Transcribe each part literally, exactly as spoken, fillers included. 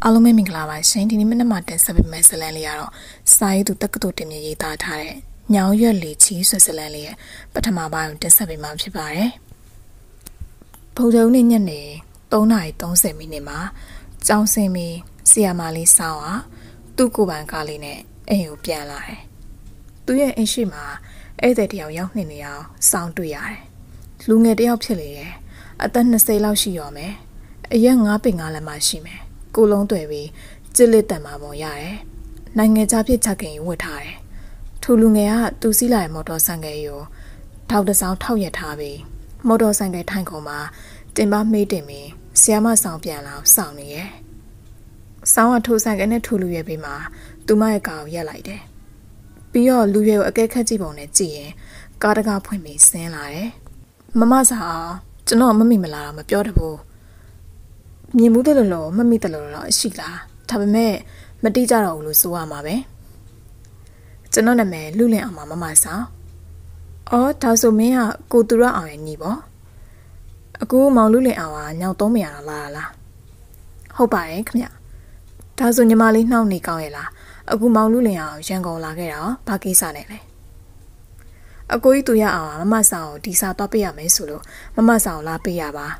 အားလုံးပဲမင်္ဂလာပါရှင်ဒီနေ့မနက်မှတင်ဆက်ပေးမယ့်ဇာတ်လမ်းလေးကတော့စာရေးသူတက္ကသိုလ်တင်ပြရေးသားထားတဲ့ညောင်ရွက်လီချီဆွဲဇာတ်လမ်းလေးရဲ့ပထမပိုင်းကိုတင်ဆက်ပေးမှာဖြစ်ပါတယ်။ဗုဒ္ဓဦးနေ့ညနေသုံးနာရီသုံးဆယ်မိနစ်မှာကျောင်းဆင်းပြီးဆီယာမာလေးစောင်းဟာသူ့ကိုယ်ပိုင်ကားလေးနဲ့အိမ်ကိုပြန်လာတယ်။သူ့ရဲ့အိမ်ရှိမှာဧည့်သည်တယောက်ရောက်နေနေအောင်စောင်းတွေ့ရတယ်။လူငယ်တယောက်ဖြစ်လေတယ်။အသက်၂၀လောက်ရှိရောမယ်။အရက်၅ပင်၅လက်မှရှိမယ်။ကိုလုံးတွေ့ပြီးကြစ်လက်တံမှာပုံရတယ်။နိုင်ငံခြားဖြစ်ချက်ခင်ဝတ်ထားတယ်။ထိုလူငယ်ကသူစီးလာတဲ့မော်တော်ဆိုင်ကယ်ကိုထောက်တစောင်းထောက်ရထားပြီးမော်တော်ဆိုင်ကယ်ထိုင်ခုံမှာတင်ပါမေးတင်ပြီးဆီယာမဆောင်ပြန်လာစောင့်နေရဲ့။ဆောင်းကထိုဆိုင်ကယ်နဲ့ထိုလူရွယ်ပေးမှာသူမရဲ့ကားကိုရက်လိုက်တယ်။ပြီးတော့လူရွယ်ကိုအကဲခတ်ကြည့်ပုံနဲ့ကြည့်ရင်ကားတကားဖွင့်ပြီးဆင်းလာတယ်။မမစားကျွန်တော်မမိမလားမပြောတဘူး။မြင်မှုတလို့လို့မမိတလို့တော့ရှိလားဒါပေမဲ့မတိကြတော့ဘူးလို့ဆိုရမှာပဲကျွန်တော်နာမည်လူလင်အောင်မမဆောင်အော်ဒါဆိုမင်းကကိုသူရအောင်ရဲ့ညီပေါ့အခုမောင်လူလင်အောင်ကညောင်သုံးမရတာလားလားဟုတ်ပါတယ်ခင်ဗျဒါဆိုညီမလေးနှောင်းနေကောင်းရဲ့လားအခုမောင်လူလင်အောင်ရန်ကုန်လာခဲ့တာဘာကိစ္စနဲ့လဲအကိုကြီးသူရအောင်မမဆောင်ကိုဒီစာတော့ပေးရမယ်ဆိုလို့မမဆောင်လာပေးရပါ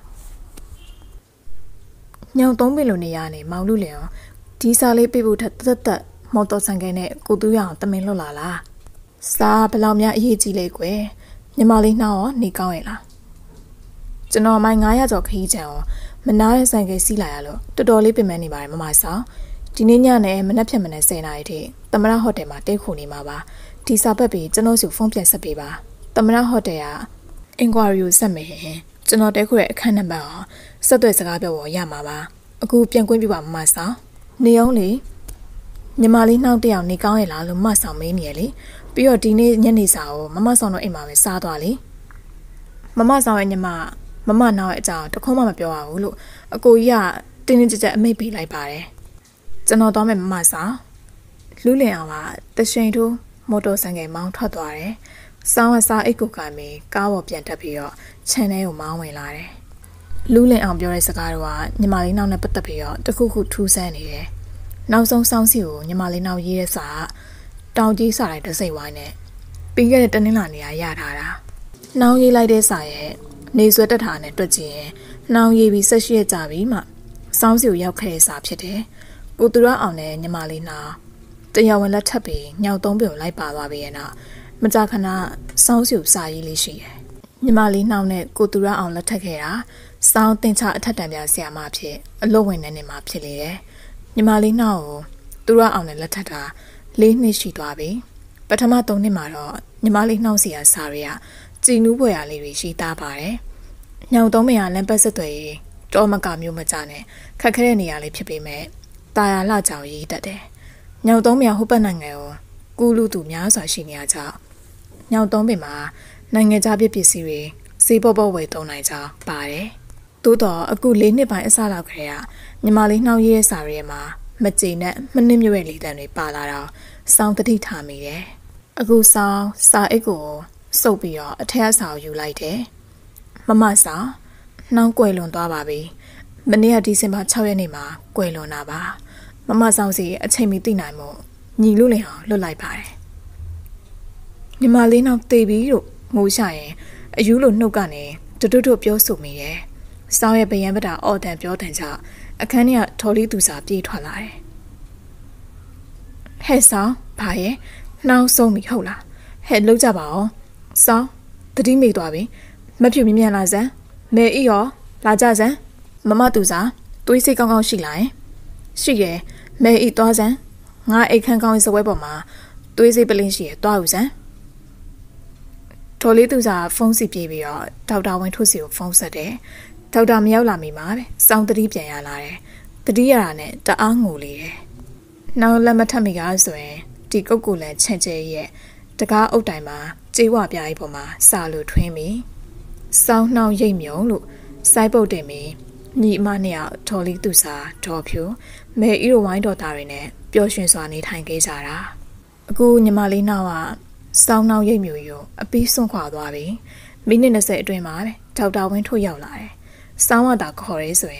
ညောင်သုံးပင်လိုနေရနေမောင်လူလင်အောင်ဒီစာလေးပေးဖို့ထက်တက်တက်မော်တော်ဆိုင်ကယ်နဲ့ကိုသူရအောင်တမင်လွတ်လာလားစာဘယ်လောက်များအရေးကြီးလဲကွယ်ညီမလေးနှောင်းရောနေကောင်းရဲ့လားကျွန်တော်မိုင်900ကျော်ခရီးချံရောမနာတဲ့ဆိုင်ကယ်စီးလာရလို့တော်တော်လေးပင်ပန်းနေပါတယ်မမဆောင်ဒီနေ့ညနဲ့မနက်ဖြန်မနက်၁၀နာရီထိသမရဟိုတယ်မှာတဲခိုနေမှာပါဒီစာပတ်ပြီးကျွန်တော်စီဖုန်းပြန်ဆက်ပေးပါသမရဟိုတယ်ကအင်ကွာရီကိုဆက်မယ်ဟင်ကျွန်တော်တဲခိုရဲ့အခန်းနံပါတ်အောင်ဆက်သွယ်စကားပြောဖို့ရမှာပါအခုပြန်ကွင်းပြပါမမဆောင်နေအောင်လေညီမလေးနှောင်းတယောက်နေကောင်းရဲ့လားလို့မဆောင်မေးနေရလေပြီးတော့ဒီနေ့ညနေစာကိုမမဆောင်တော့အိမ်မှာပဲစားသွားလေမမဆောင်ရဲ့ညီမမမနောက်ရဲ့အကြောင်းတခုမှမပြောရဘူးလို့အကိုကြီးကတင်းတင်းကြပ်ကြပ်အမိတ်ပေးလိုက်ပါတယ်ကျွန်တော်တော့မယ်မမဆောင်လူလင်အောင်ကတရှိန်ထိုးမော်တော်ဆိုင်ကယ်မောင်းထွက်သွားတယ်စောင်းဝစားအိတ်ကိုကမ်းပြီးကားပေါ်ပြန်တက်ပြီးတော့ခြံထဲကိုမောင်းဝင်လာတယ်လူလင်အောင်ပြောတဲ့စကားတော့ညီမလေးနောက်နဲ့ပတ်သက်ပြီးတော့တခုခုထူးဆန်းနေတယ်နောက်ဆုံးစောင်းစီကိုညီမလေးနောက်ရေးတဲ့စာတောင်ကြီးစာလိုက်တစ်စိတ်ဝိုင်းနဲ့ပြီးခဲ့တဲ့တနင်္လာနေ့ကရထားတာနှောင်းရေးလိုက်တဲ့စာရဲ့နေဆွဲတက်တာနဲ့တွက်ကြည့်ရင်နှောင်းရေးပြီးဆက်ရှိရကြပြီမှစောင်းစီကိုရောက်ခဲ့တဲ့စာဖြစ်တယ်ကိုသူရအောင်နဲ့ညီမလေးနှောင်းတရားဝင်လက်ထပ်ပြီးညောင်သုံးပြုံလိုက်ပါသွားပြီးရဲ့နောက်မကြာခဏစောင်းစီကိုစာရေးလေးရှိတယ်ညီမလေးနှောင်းနဲ့ကိုသူရအောင်လက်ထပ်ခဲ့တာစောင်းတင်ချအထက်တန်းပြဆရာမဖြစ်အလုပ်ဝင်နေနေမှာဖြစ်လေတယ်ညီမလေးနှောင်းကိုသူရအောင်နဲ့လက်ထပ်တာလေးနှစ်ရှိသွားပြီပထမသုံးနှစ်မှာတော့ညီမလေးနှောင်းစီရစာတွေကကြည်နူးပွဲရလေးတွေရှိသားပါတယ်ညောင်သုံးမရလမ်းပတ်ဆက်တွေတောမကမျိုးမကြနဲ့ခက်ခဲတဲ့နေရာလေးဖြစ်ပေမဲ့တာယာလှကြောင်ရေးတတ်တယ်ညောင်သုံးမရဟိုဘက်နိုင်ငံကိုကူးလူသူများစွာရှိနေရကြောင်းညောင်သုံးပင်မှာနိုင်ငံခြားပစ္စည်းတွေစေးပေါ်ပေါ်ဝယ်သုံးနိုင်ကြောင်းပါတယ်သို့တော့အခုလေးနှစ်ပိုင်းအစလောက်ခရေကညီမလေးနှောင်းရေးတဲ့စာရဲမှာမကြည်နဲ့မနစ်မြွဲ့လေးတန်တွေပါလာတော့စောင်းတတိထားမိတယ်အခုစောင်းစာအိတ်ကိုစုပ်ပြီးတော့အထက်အစာကိုယူလိုက်တယ်မမဆောင်နှောင်းကွယ်လွန်သွားပါပြီမနေ့ကဒီဇင်ဘာ၆ရက်နေ့မှာကွယ်လွန်တာပါမမဆောင်စီအချိန်မီသိနိုင်မို့ညီလူလင်အောင်လွတ်လိုက်ပါတယ်ညီမလေးနှောင်းတေးပြီးလို့ငိုရှာရင်အယူလိုနှုတ်ကနေတွတ်တွတ်ပြောဆိုမိတယ်စောင်းရဲ့ဗယံပတာအော်တန်ပြောတန်ချအခန်းထဲကထော်လေးသူစာပြေးထွက်လာတယ်ဟဲ့ဆောင်ဘာရဲ့နှောင်းဆုံးပြီဟုတ်လားဟဲ့လောက်ကြပါအောင်စောင်းတတိမိသွားပြီမဖြူမြင်မြန်လာစမ်းမဲဤရောလာကြစမ်းမမသူစာသွေးစိတ်ကောင်းကောင်းရှိလာရင်ရှိတယ်မဲဤသွားစမ်းငါအိတ်ခမ်းကောင်းရဲ့စပွဲပေါ်မှာသွေးစိတ်ပလင်းရှိရသွားဦးစမ်းထော်လေးသူစာဖုန်းစီပြေးပြီးတော့ဒေါက်တာဝင်းထုတ်စီကိုဖုန်းဆက်တယ်ဒေါက်တာမရောက်လာမိမှာပဲစောင်းတတိပြန်ရလာတယ်တတိရတာနဲ့တအားငိုလေတယ်နောက်လက်မထပ်မိကားဆိုရင်ဒီကုတ်ကူလန်ချင်ကျဲရဲ့တကားအုပ်တိုင်မှာကြေးဝပြားကြီးပေါ်မှာစာလိုထွင်းပြီးစောင်းနှောင်းရိတ်မြုံလို့စိုက်ပုတ်တင်ပြီးညီမနှစ်ယောက်ထော်လီသူစာဒေါ်ဖြူမဲအီရိုဝိုင်းတော်သားတွေနဲ့ပျော်ရွှင်စွာနေထိုင်ခဲ့ကြတာအခုညီမလေးနှောင်းကစောင်းနှောင်းရိတ်မြုံယူအပီးစွန့်ခွာသွားပြီမိနစ်၂၀အတွင်းမှာပဲဒေါက်တာဝင်းထုတ်ရောက်လာတယ်စောင်းဝတာခေါ်ရဲဆိုရင်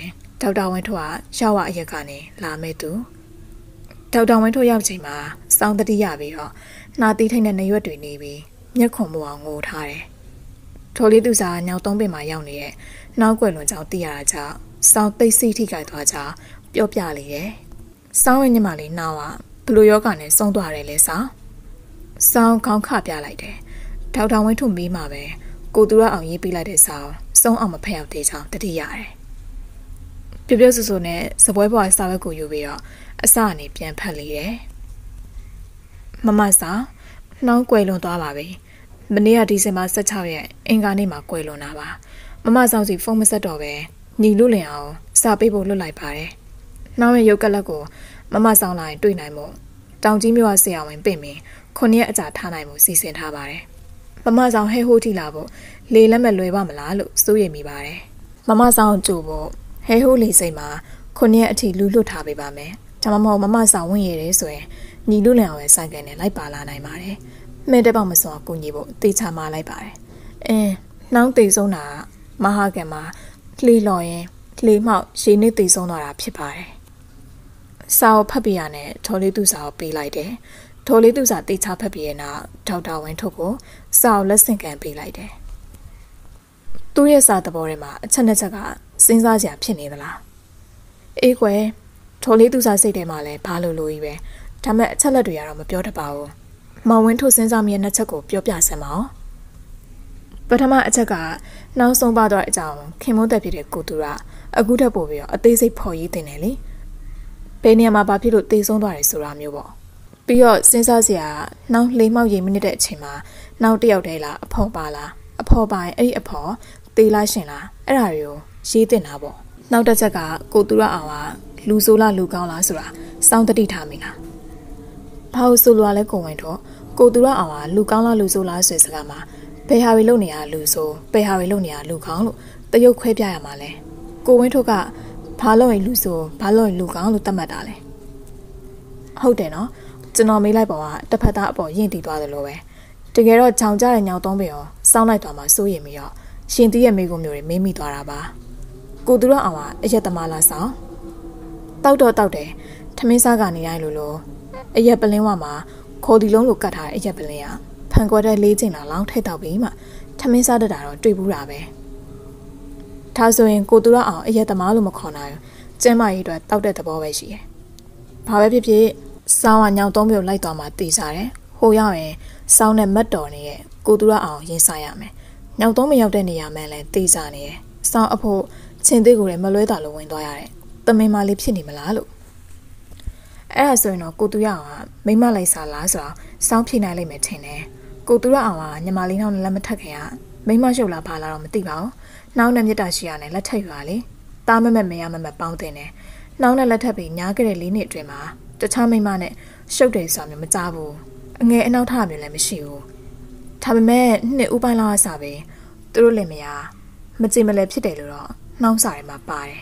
ဒေါက်တာဝင်းထွန်းကရှောက်ဝအရက်ကနေလာမဲ့သူဒေါက်တာဝင်းထွန်းရောက်ချိန်မှာစောင်းတတိရပြီးတော့နှာတီးထိတ်တဲ့နေရွက်တွေနေပြီးမျက်ခုံမအောင်ငိုထားတယ်ထိုလေးသူစားညောင်သုံးပင်မှာရောက်နေတဲ့နောက်ွယ်လွန်ကြောင်သိရတာကြောင့်စောင်းသိစိတ်ထိခိုက်သွားကြပြောပြလေတယ်စောင်းရဲ့ညမလေးနှောင်းကဘလိုယောဂနဲ့ဆုံးသွားတယ်လဲစောင်းစောင်းခေါင်းခပြလိုက်တယ်ဒေါက်တာဝင်းထွန်းမေးမှပဲကိုသူရအောင်ရေးပေးလိုက်တဲ့စောင်းစုံအောင်မဖက်ရောက်သေးချောင်းတတိရတယ်ပြပြဆူဆူနဲ့စပွဲဘွားစာဝက်ကိုယူပြီးတော့အစအနေပြန်ဖတ်လေတယ်မမစာနှောင်းကွယ်လွန်သွားပါပြီမနေ့ကဒီဇင်ဘာ၁၆ရက်အင်္ဂါနေ့မှာကွယ်လွန်တာပါမမဆောင်စီဖုန်းမဆက်တော့ပဲညီလူလင်အောင်စာပေးဖို့လွတ်လိုက်ပါတယ်နှောင်းရဲ့ရုပ်ကလပ်ကိုမမဆောင်လာရင်တွေ့နိုင်မို့တောင်ကြီးမြို့ကဆရာဝန်ပင့်ပြီးခုနှစ်ရက်အကြာထားနိုင်မှုစီစဉ်ထားပါတယ်မမဆောင်ဟဲဟိုးထီလာဖို့လေလက်မဲ့လွယ်ပါမလားလို့စိုးရိမ်မိပါတယ်မမဆောင်ကြို့ဖို့ဟဲဟိုးလေးစိတ်မှာခုနှစ်ရက်အထိလူလွတ်ထားပေးပါမယ်ဒါမှမဟုတ်မမဆောင်ဝင်ရည်ဆိုရင်ညီလူလင်အောင်ရဲ့ဆိုင်ကနေလိုက်ပါလာနိုင်ပါတယ်မဲတဲ့ပေါက်မစွာကိုညီဖို့တေချာမလိုက်ပါတယ်အင်းနှောင်းသိဆုံးတာမဟာကံမှာလှေလော်ရင်လှေမှောက်ရေနစ်သိဆုံးသွားတာဖြစ်ပါတယ်စာအုပ်ဖတ်ပြရနဲ့ထော်လေးသူစာကိုပေးလိုက်တယ်ထော်လေးသူစာတေချာဖတ်ပြရနောက်ဒေါက်တာဝင်းထုတ်ကိုစာအုပ်လက်ဆင့်ကန်ပေးလိုက်တယ်သူ့ရဲ့စာသဘောထဲမှာအချက်နှစ်ချက်ကစဉ်းစားစရာဖြစ်နေသလားအေးကွယ်ထော်လေးသူစာစိတ်ထဲမှာလည်းဘာလို့လို့ကြီးပဲဒါမဲ့အချက်လက်တွေကတော့မပြောတတ်ပါဘူးမောင်ဝင်းထုတ်စဉ်းစားမြဲနှစ်ချက်ကိုပြောပြစမ်းပါဦးပထမအချက်ကနောက်ဆုံးပါတော့အကြောင်းခင်မုန်းတက်ဖြစ်တဲ့ကိုသူရအခုတက်ပို့ပြီးတော့အသေးစိတ်ဖော်ရေးတင်တယ်လေဘယ်နေရာမှာဘာဖြစ်လို့တေဆုံးသွားတယ်ဆိုတာမျိုးပေါ့ပြီးတော့စဉ်းစားစရာနောက်လေးမောက်ရိမ်မိနစ်တဲ့အချိန်မှာနောက်တစ်ယောက်တည်းလားအဖော်ပါလားအဖော်ပိုင်အဲ့ဒီအဖော်တေးလားရှင်လားအဲ့ဒါတွေကိုရေးတင်တာပေါ့နောက်တစ်ချက်ကကိုသူရအောင်ကလူဆိုးလားလူကောင်းလားဆိုတာစောင့်တတိထားမိလားဘာလို့ဆိုလိုလဲကိုဝင်တော့ကိုသူရအောင်ကလူကောင်းလားလူဆိုးလားဆိုတဲ့စကားမှာဘယ်ဟာတွေလုပ်နေရလူဆိုးဘယ်ဟာတွေလုပ်နေရလူကောင်းလို့တရုပ်ခွဲပြရမှာလဲကိုဝင်းထုတ်ကဘာလို့ရင်လူဆိုးဘာလို့ရင်လူကောင်းလို့သတ်မှတ်တာလဲဟုတ်တယ်နော်ကျွန်တော်မေးလိုက်ပါကတစ်ဖက်သားအပေါ်ယဉ်တည်သွားတယ်လို့ပဲတကယ်တော့ကြောင်ကြတဲ့ညောင်သုံးပင်ရောစောင်းလိုက်သွားမှစိုးရင်ပြီးတော့ရှင်တီးရဲ့မိကုံမျိုးတွေမေးမိသွားတာပါကိုသူရအောင်ကအရက်သမားလားဆောင်တောက်တော့တောက်တယ်ထမင်းစားကနေရိုင်းလို့လို့အရက်ပလင်းဝမှာခေါ်ဒီလုံးလိုကတ်ထားတဲ့အရက်ပလင်းကဖန်ကွက်တဲ့လေးကျင်လာလောင်းထည့်တော့ပြီးမှထမင်းစားတတ်တာတော့တွေ့ဘူးတာပဲဒါဆိုရင်ကိုသူရအောင်အရက်သမားလို့မခေါ်နိုင်ကျမ်းမာရေးအတွက်တောက်တဲ့သဘောပဲရှိတယ်ဘာပဲဖြစ်ဖြစ်စောင်းကညောင်သုံးမျိုးလိုက်သွားမှတေးစားတယ်ဟိုရောက်ရင်စောင်းနဲ့မတ်တော်နေရဲ့ကိုသူရအောင်ရင်ဆိုင်ရမယ်ညောင်သုံးမရောက်တဲ့နေရာမှလည်းတေးစားနေရဲ့စောင်းအဖို့ချင်းသေးကိုလည်းမလွဲတာလို့ဝင်သွားရတယ်တမင်မလေးဖြစ်နေမလားလို့အဲ့ဒါဆိုရင်တော့ကိုသူရအောင်ကမိမလိုက်စားလားဆိုတော့စောင်းဖြေနိုင်လိမ့်မယ်ထင်တယ်ကိုသူရအောင်ကညီမလေးနှောင်းနဲ့လက်မထက်ခင်ကမိမရှုပ်လာပါလားတော့မသိပါဘူးနှောင်းနဲ့မြတ်တာရှိရနဲ့လက်ထက်ယူရလေတားမမက်မရမမက်ပေါင်းတင်တယ်နှောင်းနဲ့လက်ထက်ပြီးညားကြတဲ့လေးနှစ်အတွင်းမှာတခြားမိမနဲ့ရှုပ်တယ်ဆိုတာမျိုးမကြားဘူးအငယ်အနောက်ထမျိုးလည်းမရှိဘူးဒါပေမဲ့နှစ်ဦးပိုင်းလောက်အစားပဲသူတို့လည်းမရမကြင်မလဲဖြစ်တယ်လို့တော့နှောင်းစာထဲမှာပါတယ်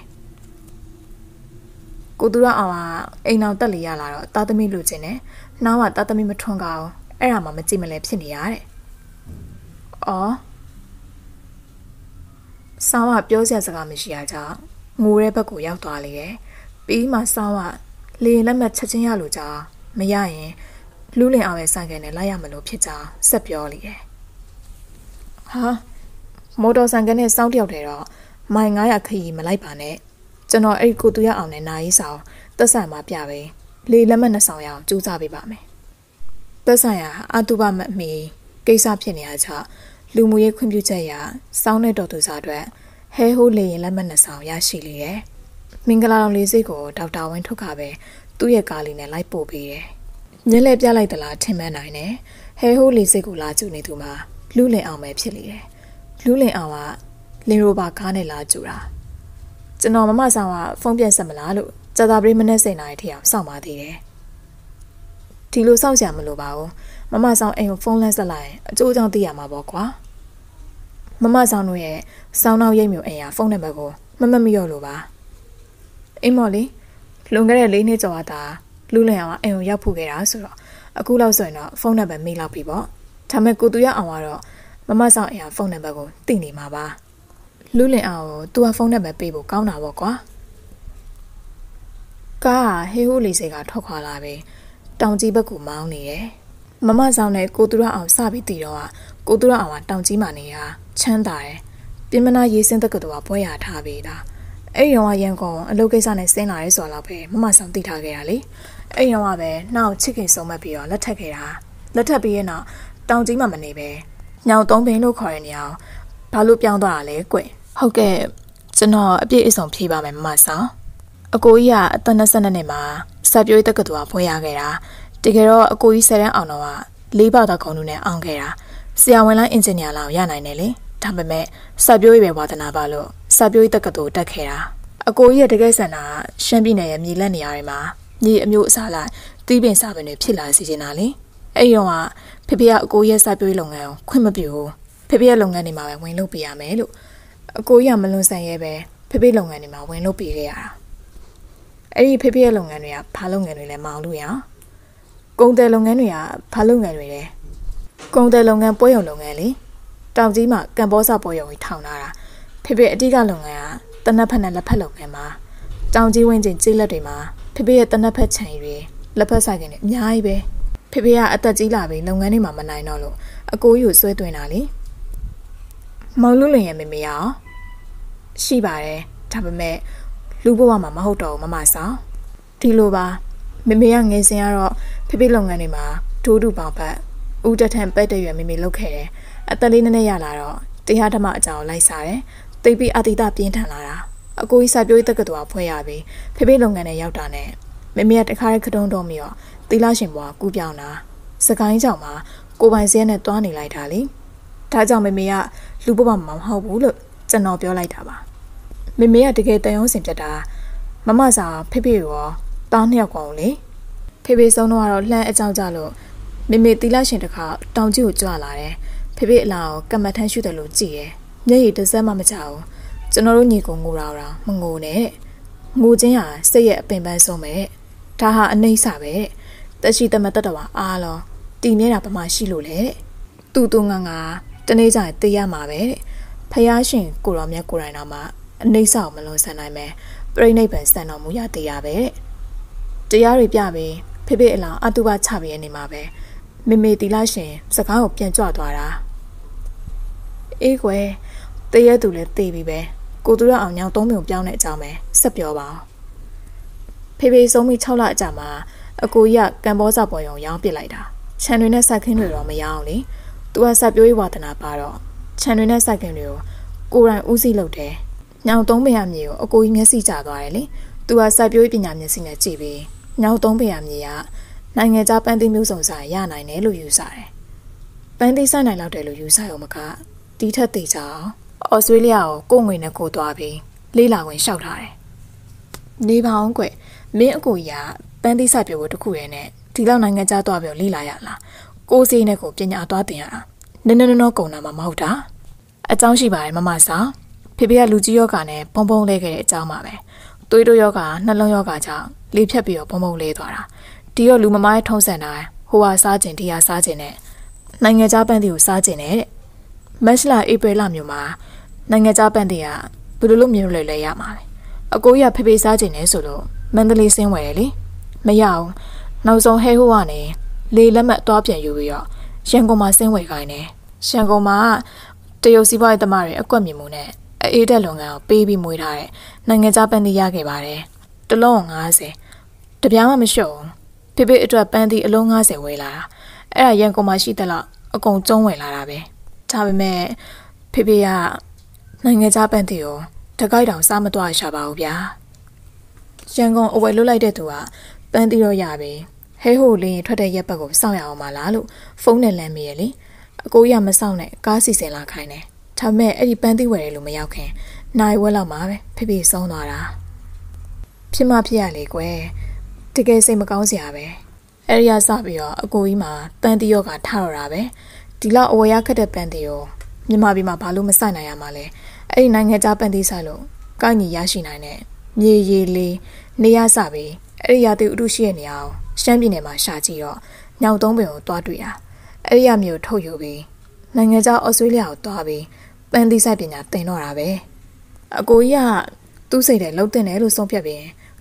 ကိုသူရအောင်ကအိမ်အောင်တက်လေရလာတော့တာသမီလူချင်းနဲ့နှောင်းကတာသမီမထွန်းကောင်းအဲ့ဒါမှမကြည့်မလဲဖြစ်နေရတဲ့။အော်စောင်းကပြောစရာစကားမရှိရကြောင်းငိုတဲ့ဘက်ကိုရောက်သွားလေတယ်။ပြီးမှစောင်းကလေလက်မှတ်ချက်ချင်းရလို့ကြောင်းမရရင်လူးလင်အောင်ရဲ့ဆိုင်ကနဲ့လိုက်ရမလို့ဖြစ်ကြောင်းဆက်ပြောလေတယ်။ဟာမော်တော်ဆိုင်ကနဲ့စောင်းတယောက်တည်းတော့မိုင်ငါးရာခရီးမလိုက်ပါနဲ့ကျွန်တော်အဲ့ဒီကိုသူရအောင်နဲ့နာရီဆောင်သက်ဆိုင်မှာပြပဲလေလက်မှတ်နှစ်ဆောင်ရအောင်ကြိုးစားပေးပါမယ်သက်ဆိုင်ရာအတုပမအမီကိစ္စဖြစ်နေရချလူမှုရေးခွင့်ပြုချက်ရစောင်းတဲ့တော်သူစားအတွက်ဟဲဟိုးလေရင်လက်မှတ်နှစ်ဆောင်ရရှိလေတယ်မင်္ဂလာတော်လေးစိတ်ကိုဒေါက်တာဝင်းထုတ်ခါပဲသူ့ရဲ့ကားလေးနဲ့လိုက်ပို့ပေးတယ်ညက်လက်ပြလိုက်သလားထင်မှန်းနိုင်တယ်ဟဲဟိုးလေးစိတ်ကိုလာကြည့်နေသူမှာလူလင်အောင်ပဲဖြစ်လေတယ်လူလင်အောင်ကလင်ရိုဘာကားနဲ့လာကြူတာကျွန်တော်မမဆောင်ကဖုန်းပြန်ဆက်မလားလို့ကြာတာပရိမနဲ့စိတ်နိုင်တဲ့အထိအောင်စောင့်ပါသေးတယ်ဒီလိုစောင့်ကြမလို့ပါဘူးမမဆောင်အိမ်ကိုဖုန်းလမ်းဆက်လိုက်အကျိုးကြောင့်သိရမှာပေါ့ကွာမမဆောင်တို့ရဲ့စောင်းနောက်ရိပ်မျိုးအိမ်ကဖုန်းနံပါတ်ကိုမမတ်မရော့လို့ပါအိမ်မော်လေးလွန်ခဲ့တဲ့လေးနှစ်ကျော်တာလူလင်အောင်အိမ်ကိုရောက်ဖို့ခဲ့တာဆိုတော့အခုလောက်ဆိုရင်တော့ဖုန်းနံပါတ်မေးလောက်ပြီပေါ့ဒါပေမဲ့ကိုသူရအောင်ကတော့မမဆောင်အိမ်ကဖုန်းနံပါတ်ကိုသိနေမှာပါလူလင်အောင်ကိုသူကဖုန်းနံပါတ်ပေးဖို့ကောင်းတာပေါ့ကွာကားဟေဟိုလီစေကထွက်ခွာလာပြီးတောင်ကြီးဘက်ကိုမောင်းနေတယ်မမဆောင်နဲ့ကိုသူရအောင်စပြီးတည်တော့ကိုသူရအောင်ကတောင်ကြီးမှနေတာချမ်းသာတယ်ပြင်မနာရေးစင်းတက်ကတော်ကပွဲရထားပြီးတာအဲ့ဒီတော့ရန်ကုန်အလုပ်ကိစ္စနဲ့ဆင်းလာရဲဆိုတော့ပဲမမဆောင်သိထားခဲ့တာလေအဲ့ဒီတော့ပဲနောက်ချစ်ခင်ဆုံးမပြီးတော့လက်ထပ်ခဲ့တာလက်ထပ်ပြီးရဲ့နောက်တောင်ကြီးမှမနေပဲညောင်သုံးပင်လို့ခေါ်တဲ့နေရာဘာလို့ပြောင်းသွားတာလဲကွဟုတ်ကဲ့ကျွန်တော်အပြည့်အစုံဖြေပါမယ်မမဆောင်အကိုကြီးကအသက်၂၂နှစ်မှာစာပြေးတက်ကတော်ကဖွင့်ရခဲ့တာတကယ်တော့အကိုကြီးဆယ်တန်းအောင်တော့ကလေးပေါက်တော်ကုန်းလူနဲ့အောင်ခဲ့တာဆရာဝန်လိုင်းအင်ဂျင်နီယာလောက်ရနိုင်တယ်လေဒါပေမဲ့စာပြေးပဲဝါသနာပါလို့စာပြေးတက်ကတော်တက်ခဲ့တာအကိုကြီးရဲ့တကယ်ဆန္ဒကရှမ်းပြည်နယ်ရဲ့မြေလက်နေရာတွေမှာမြေအမျိုးအစားလိုက်တီးပင်စာပင်တွေဖြစ်လာစီနေတာလေအဲ့ဒီတော့ဖေဖေကအကိုရဲ့စာပြေးလုပ်ငန်းကိုခွင့်မပြုဘူးဖေဖေရဲ့လုပ်ငန်းတွေမှာပဲဝင်လုပ်ပေးရမယ်လို့အကိုကြီးကမလွန်ဆန်ရဲပဲဖေဖေလုပ်ငန်းတွေမှာဝင်လုပ်ပေးခဲ့ရတာအဲ့ဒီဖေဖေရဲ့လုပ်ငန်းတွေကဘာလုပ်ငန်းတွေလဲမအောင်လို့ရအောင်ကုန်တယ်လုပ်ငန်းတွေကဘာလုပ်ငန်းတွေလဲကုန်တယ်လုပ်ငန်းပွဲရုံလုပ်ငန်းလေတောင်ကြီးမှာကံဘောစာပွဲရုံကြီးထောင်လာတာဖေဖေအတိကလုပ်ငန်းကတနက်ဖက်နဲ့လက်ဖက်လုပ်ငန်းမှာတောင်ကြီးဝင်းကျင်ကျေးလက်တွေမှာဖေဖေရဲ့တနက်ဖက်ခြံတွေလက်ဖက်ဆိုင်ကနေအများကြီးပဲဖေဖေကအသက်ကြီးလာပြီးလုပ်ငန်းတွေမှာမနိုင်တော့လို့အကိုကြီးကိုဆွဲသွင်းတာလေမောင်လူလင်ရဲ့မေမေရောရှိပါတယ်ဒါပေမဲ့လူဘဝမှာမဟုတ်တော့ဘူးမမဆောင်ဒီလိုပါမေမေကငယ်စဉ်ကတော့ဖေဖေလုပ်ငန်းတွေမှာဒိုးတူပေါင်ဖက်ဦးတထန်ပဲ့တဲ့ရွယ်မေမေလုပ်ခဲ့တယ်အသက်လေးနည်းနည်းရလာတော့တရားဓမ္မအကြောင်းလိုက်စားတယ်သိပြီးအတိတပြင်းထန်လာတာအကိုကြီးစာပြေးတက်ကတော်ဖွဲ့ရပြီးဖေဖေလုပ်ငန်းနဲ့ရောက်တာနဲ့မေမေကတခါတည်းခတုံးတော့မိရောသီလရှင်ဘွားကူးပြောင်းတာစကိုင်းကြောင်မှာကိုပိုင်စဲနဲ့တွားနေလိုက်တာလေဒါကြောင့်မေမေကလူဘဝမှာမဟုတ်ဘူးလို့ကျွန်တော်ပြောလိုက်တာပါမေမေကတကယ်တန်ရုံးစင်ပြတာမမစာဖေဖေရောတားနှစ်ယောက်ကောင်လေဖေဖေဆုံးတော့လှမ်းအကြောင်းကြလို့မေမေသီလရှင်တခါတောင်ကြီးကိုကြွလာတယ်ဖေဖေအလားကိုကမ္မထမ်းရှုတယ်လို့ကြည်တယ်မျက်ရည်တစ်စက်မှမချဘူးကျွန်တော်တို့ညီကိုငိုတာတော့မငိုနဲ့ငိုခြင်းဟာစိတ်ရဲ့အပင်ပန်းဆုံးပဲဒါဟာအနှိမ့်စာပဲတက်ရှိတမတက်တော်အားလုံးတည်မြဲတာပမာရှိလို့လေတူတူငါငါတနေ့ကျရင်သိရမှာပဲဖယားရှင်ကိုတော်မြတ်ကိုယ်တိုင်တော်မှာအနှိမ့်စာကိုမလွန်ဆန်နိုင်မယ်ပြိဋိဘံစံတော်မူရသေးရပဲတရားတွေပြပြီးဖေဖေအလောင်းအတုပချပြီးနေမှာပဲမေမေတီလာရှင်စကားကိုပြန်ကြွသွားတာအေးကွယ်တရဲသူလည်းသိပြီပဲကိုသူရအောင်ညောင်သုံးမျိုးပြောင်းတဲ့အကြောင်းပဲဆက်ပြောပါအောင်ဖေဖေဆုံးပြီး၆လအကြာမှာအကိုကြီးကကံဘောစာပေါ်ရုံရောင်းပစ်လိုက်တာခြံတွေနဲ့စိုက်ခင်းတွေတော့မရအောင်လေသူကစပြိုးဝါသနာပါတော့ခြံတွေနဲ့စိုက်ခင်းတွေကိုကိုယ်တိုင်ဦးစီးလုပ်တယ်ညောင်သုံးပင်ရမြေကိုအကိုကြီးမျက်စိကျသွားတယ်လေသူကစပြိုးပညာမျက်စိနဲ့ကြည့်ပြီးညောင်သုံးပင်ရမြေကနိုင်ငံခြားပန်းသီးမျိုးစုံစာရနိုင်တယ်လို့ယူဆတယ်ပန်းသီးဆိုင်နိုင်လောက်တယ်လို့ယူဆရုံမကတီးထက်သေးကြအောင်ဩစတြေးလျကိုကိုငွေနဲ့ကိုသွားပြီးလေးလာဝင်လျှောက်ထားတယ်နေပါအောင်ကွမင်းအကိုကြီးကပန်းသီးစိုက်ပျိုးဖို့တခုရဲနဲ့ဒီလောက်နိုင်ငံခြားသွားပြီးလေးလာရလားကိုစီနဲ့ကိုပညာသွားတင်ရတာနည်းနည်းနော်ကုန်တာမှမဟုတ်တာအကြောင်းရှိပါတယ်မမဆောင်ဖေဖေကလူကြီးယောဂနဲ့ပုံပုံလဲခဲ့တဲ့အကြောင်းပါပဲသွေးတိုးယောဂနှလုံးယောဂကြောင့်လေဖြတ်ပြီးတော့ပုံပုံလဲသွားတာဒီတော့လူမမားရဲ့ထုံးစံတိုင်းဟိုဟာစားခြင်းဒီဟာစားခြင်းနဲ့နိုင်ငံခြားပန်းသီးကိုစားခြင်းနဲ့မတ်လဧပြီလမျိုးမှာနိုင်ငံခြားပန်းသီးကဘယ်လိုလုပ်မျိုးလဲလဲရမှာလဲအကိုကြီးကဖေဖေစားခြင်းနဲ့ဆိုလို့မန္တလေးဆင်းဝယ်တယ်လေမရအောင်နောက်ဆုံးဟဲဟိုးကနေလေလက်မှတ်သွားပြန်ယူပြီးတော့ရန်ကုန်မှာဆင်းဝယ်ခိုင်းတယ်ရန်ကုန်မှာတရုတ်စီးပွားရေးသမားတွေအကွက်မြင်မှုနဲ့အေးတက်လုံငန်းကိုပေးပြီးမွေးထားတဲ့နိုင်ငံခြားပန်းသီးရခဲ့ပါတယ်တလုံးငါးဆယ်တပြားမှမလျှော့ဘူးဖေဖေအတွက်ပန်းသီးအလုံးငါးဆယ်ဝယ်လာတာအဲ့ဒါရန်ကုန်မှာရှိတဲ့လောက်အကုန်ကျုံးဝယ်လာတာပဲဒါပေမဲ့ဖေဖေကနိုင်ငံခြားပန်းသီးကိုတကိုက်တောင်စားမသွားရှာပါဘူးဗျာရန်ကုန်အဝယ်လွတ်လိုက်တဲ့သူကပန်းသီးတော့ရပြီဟဲဟိုလင်းထွက်တဲ့ရက်ပတ်ကိုစောင့်ရအောင်မလားလို့ဖုန်းနဲ့လမ်းမိရလေအကိုကြီးကမစောင့်နဲ့ကားစီစဉ်လာခိုင်းတယ်ဒါပေမဲ့အဲ့ဒီပန်းသီးဝယ်တယ်လို့မရောက်ခင်နိုင်ဝက်လောက်မှာပဲဖေဖေဆုံးသွားတာဖြစ်မဖြစ်ရလေကွယ်တကယ်စိတ်မကောင်းစရာပဲအဲ့ဒီကစပြီးတော့အကိုကြီးမှာပန်းသီးရောကထားတော့တာပဲဒီလောက်အဝယ်ရခက်တဲ့ပန်းသီးရောမြန်မာပြည်မှာဘာလို့မဆိုင်နိုင်ရမှာလဲအဲ့ဒီနိုင်ငံခြားပန်းသီးဆိုင်လို့ကောက်ညီရရှိနိုင်တဲ့မြေရည်လေးနေရစပြီးအဲ့ဒီရာသီဥတုရှိတဲ့နေရာကိုရှမ်းပြည်နယ်မှာရှာကြည့်တော့ညောင်သုံးပင်ကိုတွားတွေ့တာအဲ့ဒီရမျိုးထုတ်ယူပြီးနိုင်ငံခြားဩစတြေးလျကိုတွားပြီးပန်းသီးဆိုင်ပညာသင်တော့တာပဲအကိုကြီးကသူ့စိတ်ထဲလှုပ်တင်တယ်လို့ဆုံးဖြတ်ပြီးသူ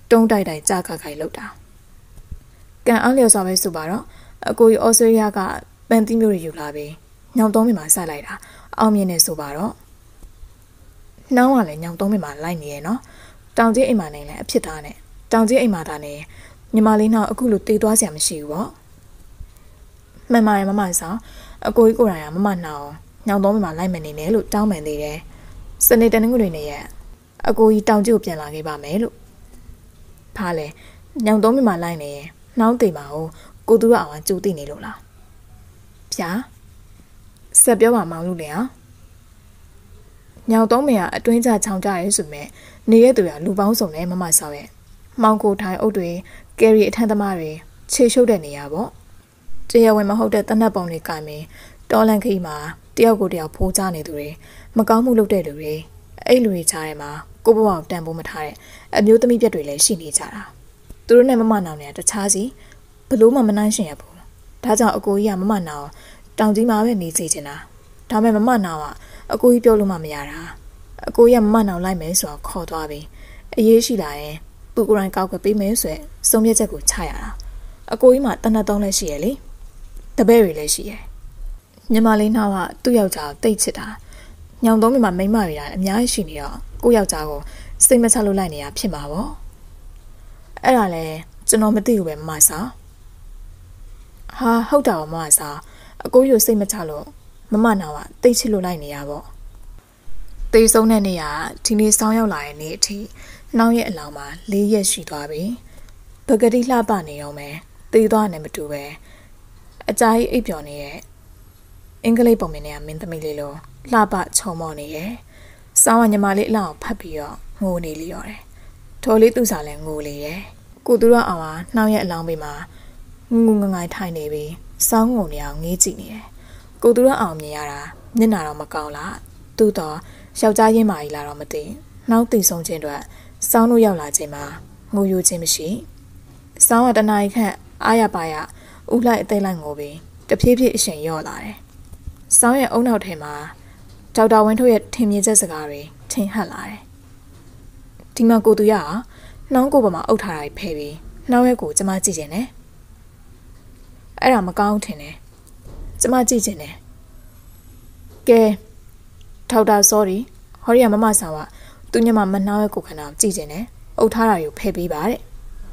တုံးတိုက်တိုက်ကြာခါခိုင်လောက်တာကန်အောင်လျော်စွာပဲဆိုပါတော့အကိုကြီးဩစတြေးလျကပန်တီမျိုးတွေယူလာပြီးညောင်သုံးမိမှာစိုက်လိုက်တာအောင်မြင်နေဆိုပါတော့နှောင်းကလည်းညောင်သုံးမိမှာလိုက်နေရဲ့နော်တောင်ကြီးအိမ်မာနေလည်းအဖြစ်သားနဲ့တောင်ကြီးအိမ်မာသားနဲ့ညီမလေးနောက်အခုလိုတေးသွားစရာမရှိဘူးပေါ့မှန်ပါတယ်မမဆောင်အကိုကြီးကိုယ်တိုင်ကမမနှောင်းညောင်သုံးမိမှာလိုက်မနေနဲ့လို့တောင်းပန်သေးတယ်စနေတနင်္ဂနွေနေ့ရက်အကိုကြီးတောင်ကြီးကိုပြန်လာခဲ့ပါမယ်လို့ဖားလေညောင်သုံးမိမှာလိုက်နေရင်နှောင်းသိပါဦးကိုသူရအောင်ကြိုသိနေလို့လားဗျာဆက်ပြောပါမောင်လို့လေဟာညောင်သုံးမရအတွင်းကြချောင်ကြရဲဆိုမဲ့နေရသူရလူပေါင်းစုံနဲ့မမဆောင်ရဲ့မောင်ကိုထိုင်အုပ်တွေကယ်ရီအထမ်းသမားတွေခြေရှုပ်တဲ့နေရပေါ့တရားဝင်မဟုတ်တဲ့တနတ်ပုံတွေကင်မင်းတော်လန်ခီမှာတယောက်ကိုတယောက်ဖိုးချနေသူတွေမကောင်းမှုလုပ်တဲ့လူတွေအဲ့လူတွေချားထဲမှာကိုဘဝကိုတန်ဖိုးမထားတဲ့အမျိုးသမီးပြက်တွေလည်းရှိနေကြတာသူတို့နဲ့မမနောင်နဲ့တခြားစီဘလို့မှမနှိုင်းရှင်ရဘူးဒါကြောင့်အကိုကြီးကမမနောင်တောင်ကြီးမှာပဲနေစေချင်တာဒါပေမဲ့မမနောင်ကအကိုကြီးပြောလို့မှမရတာအကိုကြီးကမမနောင်လိုက်မယ်ဆိုတော့ခေါ်သွားပြီအရေးရှိလာရင်သူကိုယ်တိုင်ကောက်ွယ်ပေးမယ်ဆိုရယ်စုံမြက်ချက်ကိုချရတာအကိုကြီးမှတနတ်သုံးလည်းရှိရလေတပည့်တွေလည်းရှိရယ်ညီမလေးနှောက်ကသူ့ယောက်ျားကိုတိတ်ချစ်တာညောင်သုံးမိမှာမိန်းမတွေကအများကြီးရှိနေတော့ကိုယောက်ျားကိုစိတ်မချလို့လိုက်နေတာဖြစ်မှာပေါ့အဲ့ဒါလဲကျွန်တော်မသိဘူးပဲမမစာဟာဟုတ်တာပါမမစာအကိုကြီးကိုစိတ်မချလို့မမနာကတိတ်ချစ်လို့လိုက်နေရပေါ့တေးဆုံးတဲ့နေ့ကဒီနေ့ဆောင်းရောက်လာတဲ့နေ့အထိနှောင်းရဲ့အလောင်းမှာလေးရက်ရှိသွားပြီပကတိလှပနေတော့မယ်တေးသွားနေမတူပဲအကြာကြီးအိပ်ပျော်နေရဲ့အင်္ဂလိပ်ပုံမြင်နေရမင်းသမီးလေးလိုလှပချုံမော်နေရဲ့စောင်းကညီမလေးအလောင်းဖတ်ပြီးတော့ငိုနေလျော်တယ်ထိုလေးသူစားလည်းငိုလေရဲ့ကိုသူရအောင်ကနှောင်းရဲ့အလောင်းဘေးမှာငုံငငိုင်ထိုင်နေပြီးစောင်းငုံနေအောင်ငေးကြည့်နေတယ်ကိုသူရအောင်မြင်ရတာမျက်နာတော့မကောင်းလားသူ့တော့ယောက်ျားရင်းမာကြီးလာတော့မသိနောက်သိဆုံးခြင်းအတွက်စောင်းတို့ရောက်လာခြင်းမှာငိုယိုခြင်းမရှိစောင်းကတနားရီခန့်အားရပါရဥလိုက်အသိလိုက်ငိုပြီးတဖြည်းဖြည်းအရှင်ရော့လာတယ်စောင်းရဲ့အုံနောက်ထဲမှာဒေါက်တာဝင်းထုတ်ရဲ့ထင်မြင်ချက်စကားတွေထင်ဟပ်လာတယ်ဒီမှာကိုသူရနှောင်းကိုပေါ်မှာအုပ်ထားတာဖဲပြီးနှောင်းရဲ့ကိုကျမကြည့်ချင်တယ်အဲ့ဒါမကောင်းထင်တယ်ကျမကြည့်ချင်တယ်ကဲထောက်တာ sorry ဟောရီကမမဆောင်ကသူညမမနှောင်းရဲ့ကိုခဏကြည့်ချင်တယ်အုပ်ထားတာကိုဖဲပေးပါတဲ့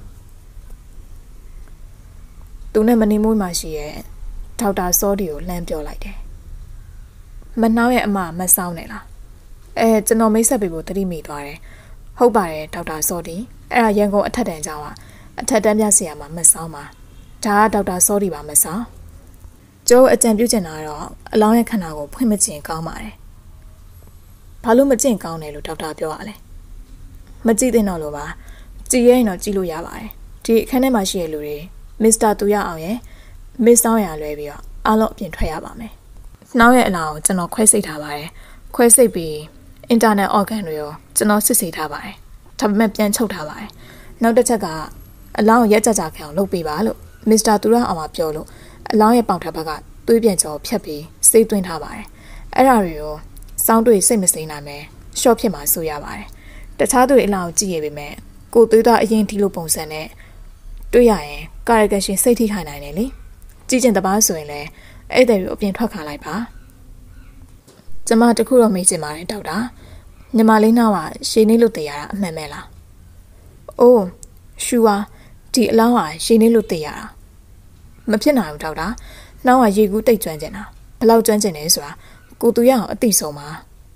သူနဲ့မနေမွေးမှရှိရဲ့ထောက်တာ sorry ကိုလှမ်းပြောလိုက်တယ်မနှောင်းရဲ့အမမဆောင်နဲ့လားအဲကျွန်တော်မိတ်ဆက်ပေးဖို့တတိမိသွားတယ်ဟုတ်ပါတယ်ဒေါက်တာ sorry အဲ့ဒါရန်ကုန်အထက်တန်းကျောင်းကအထက်တန်းပြဆရာမမဆောင်ပါဒါကဒေါက်တာ sorry ပါမဆောင်ကျိုးအကြံပြုချင်တာတော့အလောင်းရဲ့ခန္ဓာကိုဖွင့်မကျင်ကောင်းပါတယ်ဘာလို့မကျင်ကောင်းတယ်လို့ဒေါက်တာပြောရလဲမကြည့်သင့်တော့လို့ပါကြည့်ရရင်တော့ကြည့်လို့ရပါတယ်ဒီအခန်းထဲမှာရှိတဲ့လူတွေမစ္စတာသူရအောင်ရဲ့မစ္စဆောင်ရလွဲပြီးတော့အားလုံးအပြင်ထွက်ရပါမယ်နှောင်းရဲ့အလောင်းကိုကျွန်တော်ခွဲစိတ်ထားပါတယ်ခွဲစိတ်ပြီး internet organ တွေရောကျွန်တော်စစ်ဆေးထားပါတယ်ဒါပေမဲ့ပြန်ချုပ်ထားပါတယ်နောက်တစ်ချက်ကအလောင်းကိုရက်ကြကြခံအောင်လုပ်ပေးပါလို့မစ္စတာသူရအောင်ကပြောလို့အလောင်းရဲ့ပေါင်ထပ်ဘက်ကသွေးပြန်ကြောဖြတ်ပြီးစိတ်သွင်းထားပါတယ်အဲ့ဒါတွေကိုစောင်းတွေစိတ်မစိမ်းနိုင်မယ်ရှော့ဖြစ်မှာဆိုရပါတယ်တခြားသူတွေအလောင်းကိုကြည့်ရပေမဲ့ကိုသွေးသားအရင်ဒီလိုပုံစံနဲ့တွေ့ရရင်ကာယကရှင်စိတ်ထိခိုင်နိုင်တယ်လေကြည့်ကျင်တပားဆိုရင်လည်းအဲ့တဲ့ကိုအပြင်ထွက်ခါလိုက်ပါကျမတခုတော့မေးချင်ပါတယ်ဒေါက်တာညီမလေးနောက်ကရှင်းနေလို့တည်ရတာအမှန်ပဲလားအိုးရှူပါဒီအလောင်းကရှင်းနေလို့တည်ရတာမဖြစ်နိုင်ဘူးဒေါက်တာနှောင်းကရေကူးတိတ်ကျွမ်းကျင်တာဘယ်လောက်ကျွမ်းကျင်လဲဆိုတာကိုသူရအောင်အသိဆုံးပါ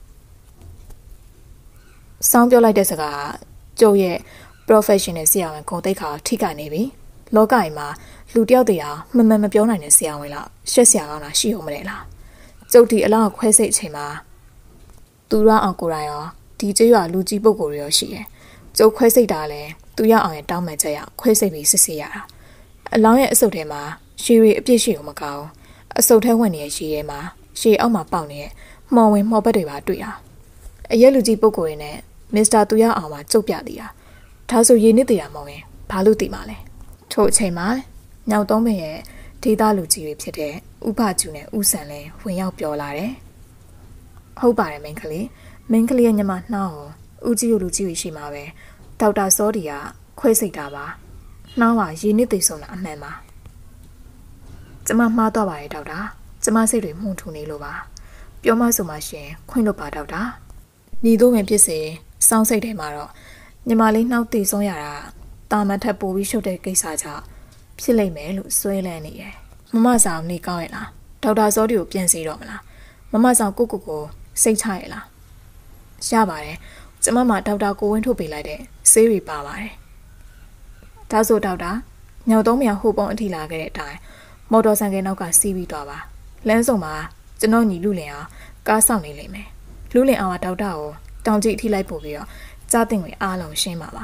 စောင်းပြောလိုက်တဲ့စကားကျုပ်ရဲ့ professional ဆရာဝန်ဂုဏ်သိက္ခာထိခိုက်နေပြီလောကကြီးမှာလူတယောက်တည်းအောင်မမှန်မပြောနိုင်တဲ့ဆရာဝန်လားရှက်ဆရာကောင်းတာရှိအောင်မလဲလားကျုပ်ဒီအလောင်းခွဲစိတ်အချိန်မှာသူရအောင်ကိုယ်တိုင်ရောဒီကျေးရွာလူကြီးပုဂ္ဂိုလ်တွေရောရှိတယ်ကျုပ်ခွဲစိတ်တာလဲသူရအောင်ရဲ့တောင်းပန်ချက်ရခွဲစိတ်ပြီးစစ်ဆေးရတာအလောင်းရဲ့အဆုတ်ထဲမှာရှည်ရီအပြည့်ရှိအောင်မကောင်းအဆုတ်ထဲဝင်နေတဲ့ရှည်ရဲမှာရှည်အောက်မှာပေါက်နေတဲ့မှော်ဝင်မှော်ဘက်တွေပါတွေ့တာအရက်လူကြီးပုဂ္ဂိုလ်တွေနဲ့မစ္စတာသူရအောင်ပါကျုပ်ပြသေးတာဒါဆိုရင်းနေသေးတာမဟုတ်ရင်ဘာလို့သိမှာလဲထို့အချိန်မှာညောင်သုံးပင်ရဲ့ဒေသလူကြီးတွေဖြစ်တဲ့ဥပကျူနဲ့ဥဆန်လဲဝင်ရောက်ပြောလာတယ်ဟုတ်ပါတယ်မင်းကလေးမင်းကလေးရဲ့ညမနှောင်းဦးကြီးကိုလူကြီးတွေရှိမှာပဲဒေါက်တာစောဒီကခွဲစိတ်တာပါနှောင်းကရည်နစ်သိဆုံးတာအမှန်ပါကျမမှားတော့ပါရဲ့ဒေါက်တာကျမစိတ်တွေမှုန်ထူနေလို့ပါပြောမဆိုမှရှင်ခွင့်လွတ်ပါဒေါက်တာညီတို့ဝင်ဖြစ်စေစောင်းစိတ်ထဲမှာတော့ညီမလေးနှောက်သိဆုံးရတာတာမန်ထက်ပိုပြီးရှုပ်တဲ့ကိစ္စကြောင့်ဖြစ်လိမ့်မယ်လို့စွဲလန်းနေတယ်မမဆောင်နေကောင်းရဲ့လားဒေါက်တာစောတီကိုပြန်စီတော့မလားမမဆောင်ကိုကိုကိုစိတ်ချရဲ့လားရပါတယ်ကျမမှဒေါက်တာကိုဝင်းထုတ်ပေးလိုက်တဲ့ဆေးတွေပါပါတယ်ဒါဆိုဒေါက်တာညောင်သုံးမြောင်ဟိုပုံအထိလာခဲ့တဲ့အတိုင်းမော်တော်ဆိုင်ကနောက်ကစီးပြီးသွားပါလမ်းဆောင်မှာကျွန်တော်ညီလူလင်အောင်ကားဆောင်နေလိမ့်မယ်လူလင်အောင်ကဒေါက်တာကိုတောင်ကြီးအထိလိုက်ပို့ပြီးတော့ကြားတင်ဝင်အားလုံးရှင်းပါပါ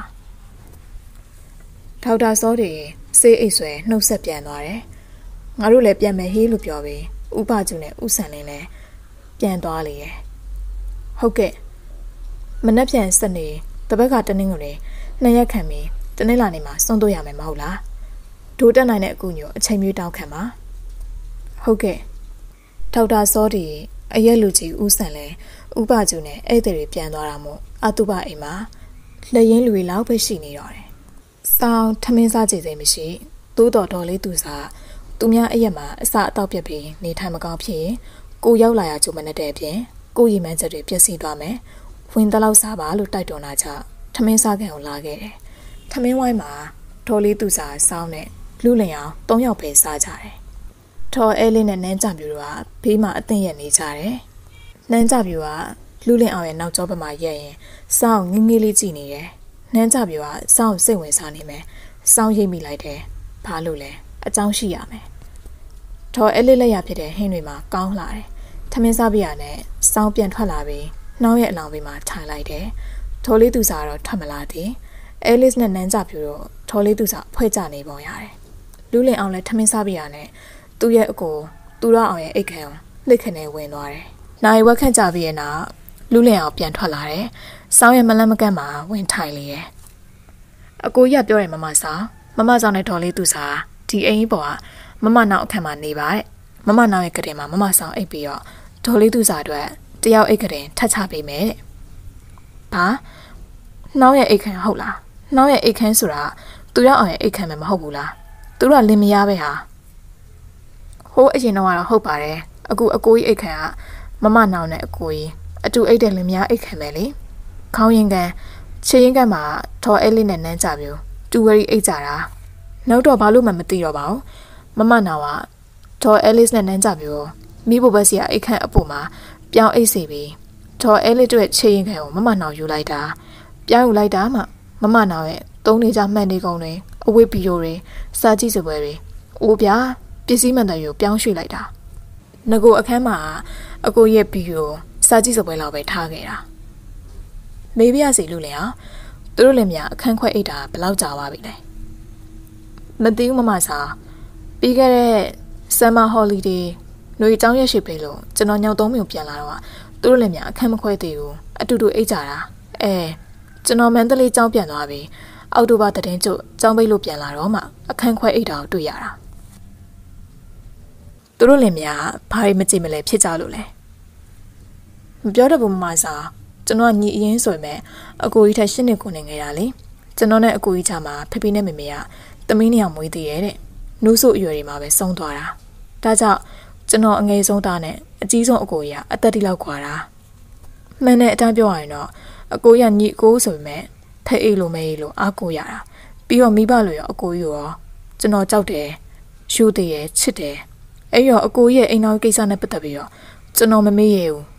ဒေါက်တာစောတီဆေးအိတ်ဆွဲနှုတ်ဆက်ပြန်သွားတယ်ငါတို့လည်းပြန်မယ်ဟေးလို့ပြောပြီးဥပကျူနဲ့ဥဆန်လင်းလည်းပြန်သွားလေရဲ့ဟုတ်ကဲ့မနှက်ပြန်စနေတပတ်ကတနင်္ဂနွေနှစ်ရက်ခံပြီးတနင်္လာနေ့မှာစွန့်တို့ရမယ်မဟုတ်လားဒိုးတက်နိုင်တဲ့အကူအညီအချိန်မျိုးတောင်းခံပါဟုတ်ကဲ့ဒေါက်တာစောတီအရက်လူကြီးဦးဆန်လဲဥပကျူနဲ့ဧည့်သည်တွေပြန်သွားတာမို့အတုပအိမ်မှာလက်ရင်းလူတွေလောက်ပဲရှိနေတော့တယ်စောင်းထမင်းစားကြည့်စိမ်မရှိသို့တော်တော်လေးသူစားသူများအရက်မှာအစအတော့ပြက်ပြီးနေထိုင်မကောင်းဖြစ်ကိုရောက်လာရကြုံမနဲ့တဲ့အပြင်ကိုရီမန်းချက်တွေပျက်စီးသွားမယ်ဝင်တလောက်စားပါလို့တိုက်တွန်းလာကြထမင်းစားကန်ကိုလာခဲ့တယ်ထမင်းဝိုင်းမှာဒေါ်လေးသူစားစောင်းနဲ့လူလင်အောင်၃ယောက်ပဲစားကြတယ်ထော်အဲလေးနဲ့နန်းကြပြူကဘေးမှာအသင့်ရနေကြတယ်နန်းကြပြူကလူလင်အောင်ရဲ့နောက်ကျောဘက်မှာရက်ရင်စောင်းငင်းငေးလေးကြည့်နေတယ်နန်းကြပြူကစောင်းစိတ်ဝင်စားနေမယ်စောင်းရိပ်မိလိုက်တယ်ဘာလို့လဲအကြောင်းရှိရမယ်ထော်အဲလေးလက်ရဖြစ်တဲ့ဟင်းတွေမှာကောင်းလာတယ်ထမင်းစားပြရနဲ့စောင်းပြန်ထွက်လာပြီးနှောင်းရဲ့အလောင်ဘေးမှာထိုင်လိုက်တယ်ထော်လေးသူစားတော့ထွက်မလာသေးအဲလစ်နဲ့နန်းကြပြူတော့ထော်လေးသူစားဖွဲ့ကြနေပုံရတယ်လူလင်အောင်လည်းထမင်းစားပြရနဲ့သူ့ရဲ့အကိုသူရအောင်ရဲ့အိတ်ခံလှစ်ခနဲ့ဝင်သွားတယ်။နိုင်ဝက်ခန့်ကြပြီးရဲ့နောက်လူလင်အောင်ပြန်ထွက်လာတယ်။စောင်းရဲ့မလန်းမကန့်မှာဝင်ထိုင်လေရဲ့။အကိုကြီးကပြောတယ်မမဆောင်မမဆောင်နဲ့ဒေါ်လေးသူစားဒီအိမ်ကြီးပေါ်ကမမနောက်အခန်းမှာနေပါတဲ့။မမနောက်ရဲ့ကတင်မှာမမဆောင်အိတ်ပြီးတော့ဒေါ်လေးသူစားအတွက်တယောက်အိတ်ကတင်ထပ်ချပေးမယ်တဲ့။ဘာနှောင်းရဲ့အိတ်ခံဟုတ်လား။နှောင်းရဲ့အိတ်ခန်းဆိုတာသူရအောင်ရဲ့အိတ်ခံပဲမဟုတ်ဘူးလား။သူတို့ကလင်မယားပဲဟာ။ဟိုးအရင်တော့ကတော့ဟုတ်ပါတယ်အခုအကိုကြီးအိတ်ခံကမမနောင်နဲ့အကိုကြီးအတူအိတ်တဲ့လင်မယားအိတ်ခံပဲလေခေါင်းရင်ကန်ခြေရင်ကန်မှာထော်အဲလေးနဲ့နန်းကြပြူတူဝရီအိတ်ကြတာနောက်တော့ဘာလို့မှမသိတော့ပါဘူးမမနောင်ကထော်အဲလေးနဲ့နန်းကြပြူမိဘဘက်စီကအိတ်ခန့်အပေါ်မှာပြောင်းအိတ်စီပြီးထော်အဲလေးတို့ခြေရင်ကန်ကိုမမနောင်ယူလိုက်တာပြောင်းယူလိုက်တာမှမမနောင်ရဲ့သုံးနေကြမှန်နေကုန်တွေအဝိပီယိုတွေစာကြည့်စပွဲတွေအိုးပြပစ္စည်းမှန်တယ်ကိုပြောင်းရွှေ့လိုက်တာငကိုအခန်းမှာအကိုရဲ့ဘီကိုစာကြည့်စပွဲလောက်ပဲထားခဲ့တာမေးပြစီလို့လေအောင်သူတို့လည်းများအခန်းခွဲအိတ်တာဘယ်လောက်ကြာပါပြီလဲမသိဘူးမမစားပြီးခဲ့တဲ့ summer holiday ຫນွေကျောင်းရက်ရှိပြီလို့ကျွန်တော်ညောင်သုံးမျိုးပြန်လာတော့သူတို့လည်းများအခန်းမခွဲသေးဘူးအတူတူအိတ်ကြတာအဲကျွန်တော်မန္တလေးကျောင်းပြန်သွားပြီအောက်တိုဘာတည်င်းကျကျောင်းပိတ်လို့ပြန်လာတော့မှအခန်းခွဲအိတ်တာကိုတွေ့ရတာသူတို့လည်းများဘာတွေမကြည့်မလဲဖြစ်ကြလို့လဲမပြောတော့ဘူးမမစားကျွန်တော်ညီအရင်ဆိုရင်အကိုကြီးထက်ရှစ်နှစ်ကိုနေခဲ့ရလေကျွန်တော်နဲ့အကိုကြီးချာမှာဖေဖေနဲ့မေမေကသမီးနှစ်ယောက်မွေးသေးရဲ့တဲ့နှူးဆုအရွယ်တွေမှာပဲဆုံးသွားတာဒါကြောင့်ကျွန်တော်အငယ်ဆုံးသားနဲ့အကြီးဆုံးအကိုကြီးကအသက်တိလောက်ခွာတာမှန်တဲ့အတိုင်းပြောရရင်တော့အကိုကြီးကညီအကိုဆိုပေမဲ့ဖဲအိတ်လို့မဲအိတ်လို့အားကိုရတာပြီးတော့မိဘလိုရောအကိုကြီးရောကျွန်တော်ကြောက်တယ်ယူသေးရဲ့ချစ်တယ်အဲ့ရောအကိုရဲ့အိမ်တော်ကိစ္စနဲ့ပတ်သက်ပြီးတော့ကျွန်တော်မမေ့ရဘူး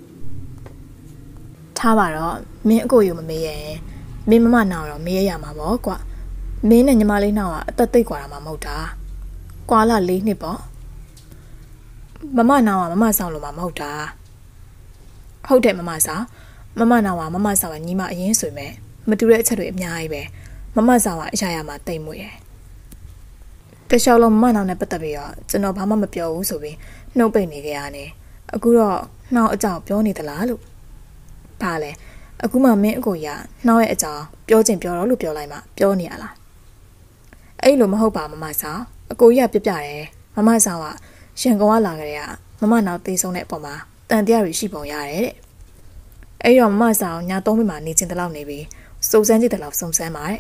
ထားပါတော့မင်းအကိုယူမမေ့ရရင်မင်းမမနောင်တော့မေ့ရရမှာပေါ့ကွာမင်းနဲ့ညီမလေးနောင်ကအသက်သိပ်กว่าတာမှမဟုတ်တာကွာလာလေးနှစ်ပေါ့မမနောင်ကမမဆောင်လို့မှမဟုတ်တာဟုတ်တယ်မမဆောင်မမနောင်ကမမဆောင်ကညီမအရင်ဆိုပေမဲ့မတူတဲ့အချက်တွေအများကြီးပဲမမဆောင်ကအရာရာမှာတိတ်မွေ့ရတခြားလုံးမနောင်နဲ့ပတ်သက်ပြီးတော့ကျွန်တော်ဘာမှမပြောဘူးဆိုပြီးနှုတ်ပိတ်နေကြရတယ်အခုတော့နှောင်းအကြောင်းပြောနေသလားလို့ဘာလဲအခုမှမင်းအကိုရနှောင်းရဲ့အကြောင်းပြောချင်ပြောတော့လို့ပြောလိုက်မှပြောနေရလားအဲ့လိုမဟုတ်ပါမမဆောင်အကိုကြီးကပြပြတယ်မမဆောင်ကရန်ကုန်ကလာကြတဲ့ကမမနောက်သေးဆုံးတဲ့အပေါ်မှာတန်တရားတွေရှိပုံရတယ်တဲ့အဲ့တော့မမဆောင်ညာသုံးမိမှာနေချင်းတလောက်နေပြီးစုံစမ်းကြည့်တလောက်စုံစမ်းပါတဲ့